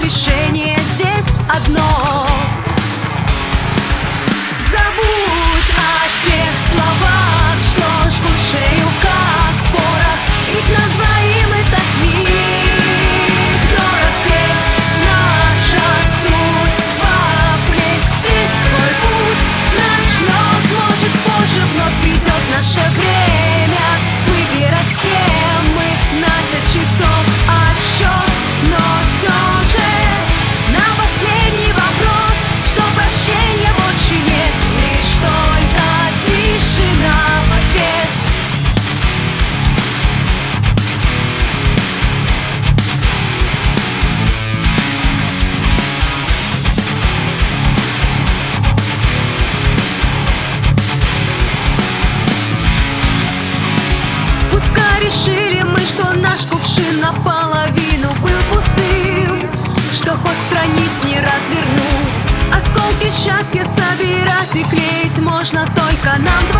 решение здесь одно. Забудь о тех словах, что жгут шею как порох, ведь нам двоим этот миг дорог. Здесь наша судьба плести свой путь начнет, может позже вновь придет наше время выбирать, с кем мы начать часов отсчет. Но все же на последний вопрос, что прощения больше нет, лишь только тишина в ответ. Пускай решили мы, что наш кувшин наполовину был пустым, что хоть страниц не развернуть, осколки счастья собирать и клеить можно только нам